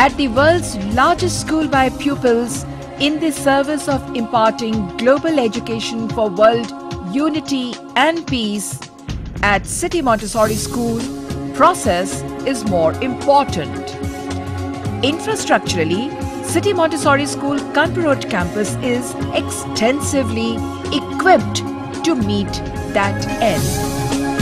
At the world's largest school by pupils, in the service of imparting global education for world unity and peace, at City Montessori School, process is more important. Infrastructurally, City Montessori School Kanpur Road Campus is extensively equipped to meet that end.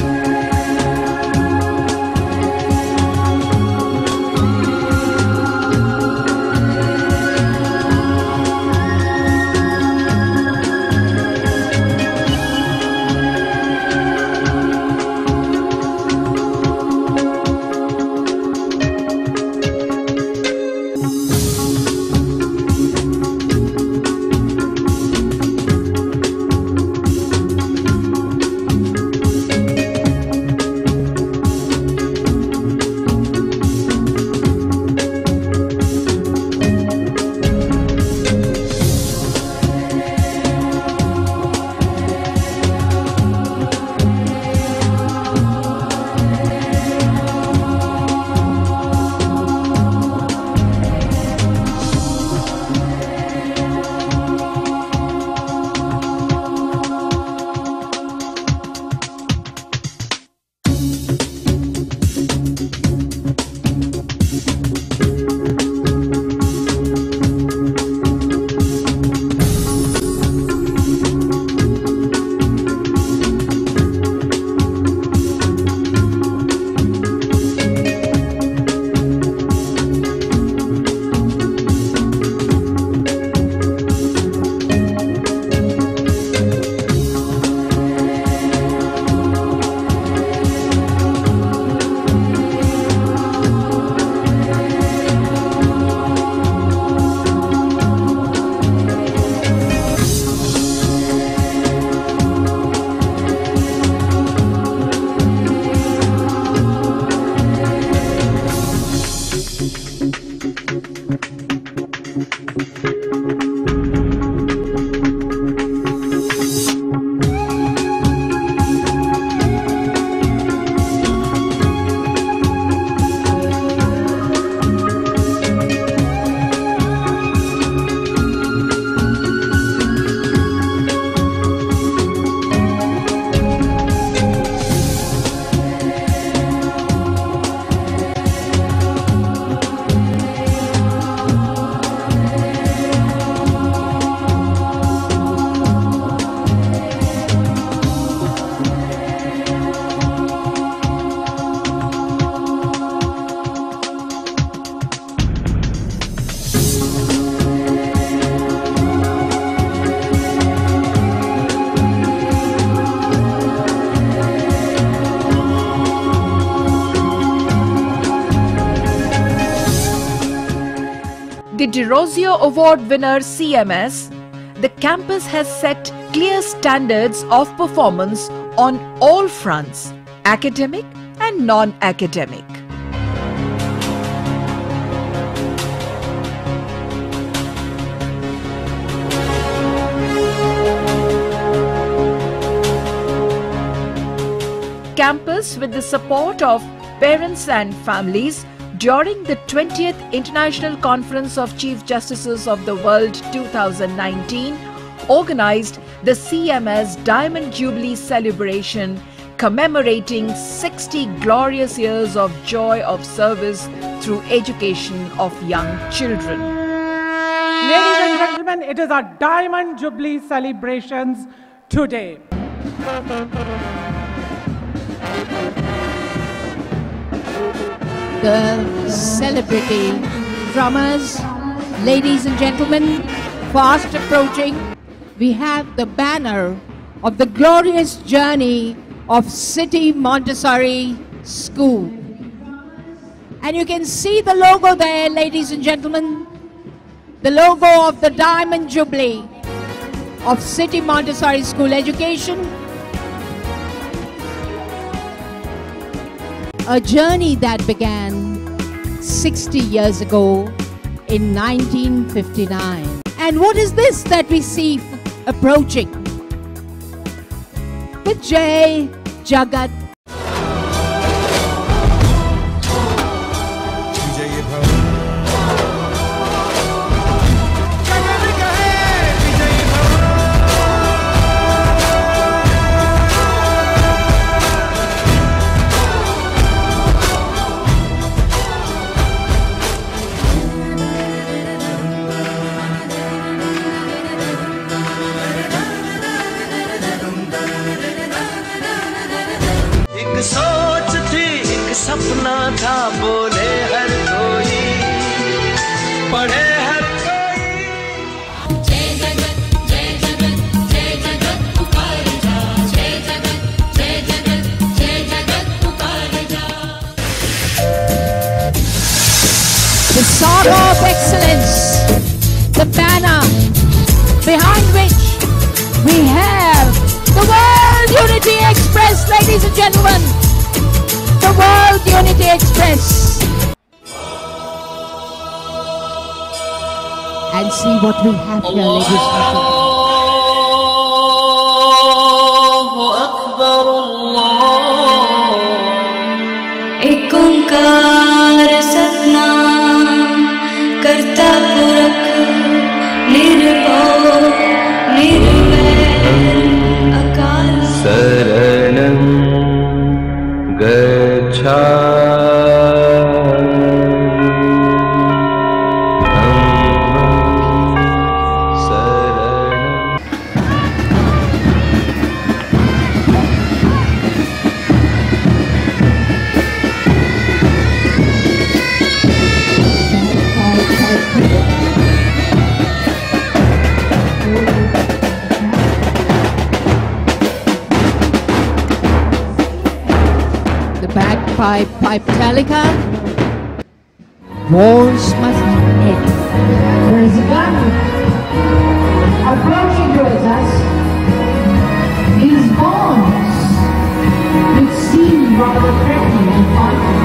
The De Rosio Award winner CMS, the campus has set clear standards of performance on all fronts, academic and non-academic. Campus, with the support of parents and families, during the 20th International Conference of Chief Justices of the World 2019, organized the CMS Diamond Jubilee celebration commemorating 60 glorious years of joy of service through education of young children. Ladies and gentlemen, it is our Diamond Jubilee celebrations today. The celebrity drummers, ladies and gentlemen, fast approaching, we have the banner of the glorious journey of City Montessori School. And you can see the logo there, ladies and gentlemen, the logo of the Diamond Jubilee of City Montessori School Education. A journey that began 60 years ago in 1959. And what is this that we see approaching? The Jai Jagat. of excellence, the banner behind which we have the World Unity Express, ladies and gentlemen. The World Unity Express. And see what we have here, ladies and gentlemen. एक ओंकार सतनाम करता पुरख निर्भव निर्वैर अकाल शरणं Pipe Talica. Wars must end. There is a gun approaching towards us. These bombs, which seem rather threatening and violent.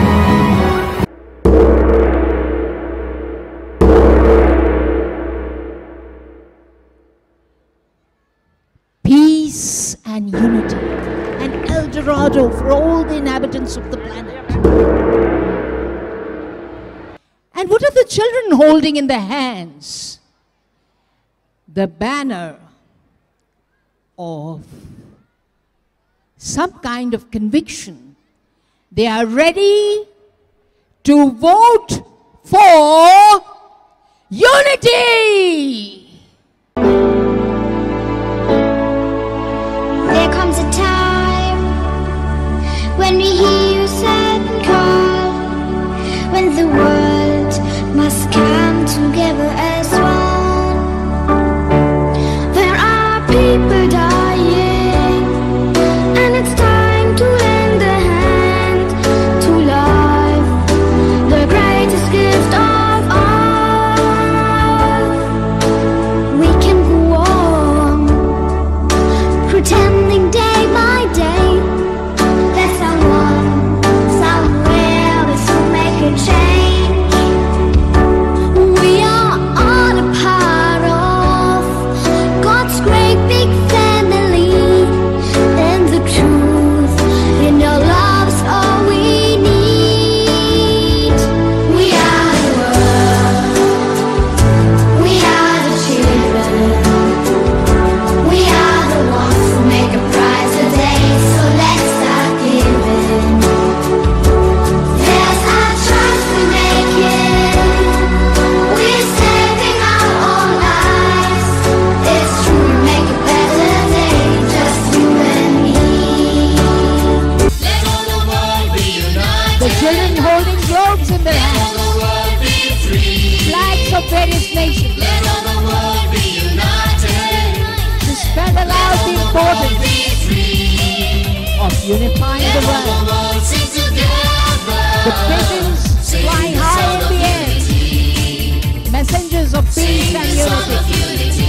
Peace and unity. An El Dorado for all the inhabitants of the planet. And what are the children holding in their hands? The banner of some kind of conviction. They are ready to vote for unity. There comes a time when we hear your sad call, when the world must come together as one. There are people dying, and it's time to lend a hand to life, the greatest gift of all. We can go on pretending day by day that someone somewhere is to make a change. We are all a part of God's great big family, and the truth in your love's all we need. We are the world, we are the children, we are the ones who make a brighter day, so let's start giving. There's our choice we make it. We're saving our own lives. It's true, we make a better day, just you and me. Let all the world be united. The children holding globes in their hands. Let all the world be free. Flags of various nations. Let all the world be united. To spell aloud the importance of unifying the world. Sing together. The pigeons flying high in the air. Messengers of peace and unity.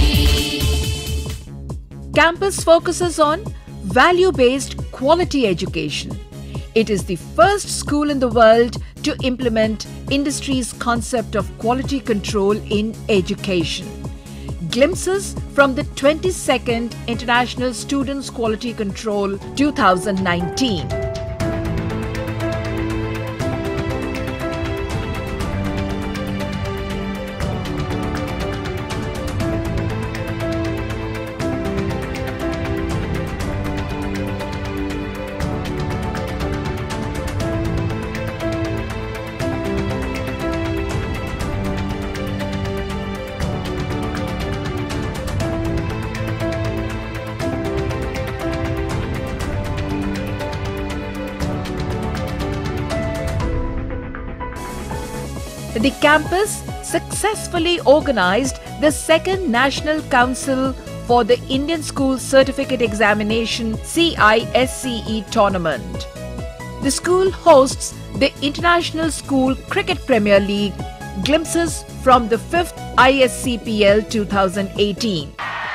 Campus focuses on value-based quality education. It is the first school in the world to implement industry's concept of quality control in education. Glimpses from the 22nd International Students Quality Control 2019. The campus successfully organized the second National Council for the Indian School Certificate Examination CISCE tournament. The school hosts the International School Cricket Premier League glimpses from the 5th ISCPL 2018.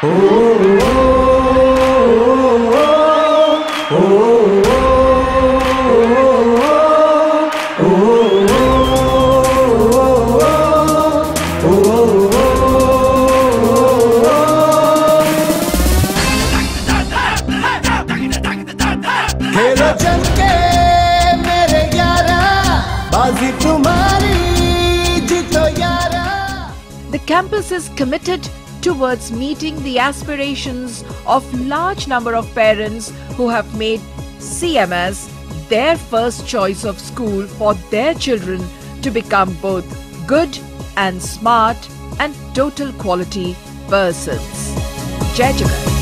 The campus is committed towards meeting the aspirations of large number of parents who have made CMS their first choice of school for their children to become both good and smart and total quality persons. Jai Jagat.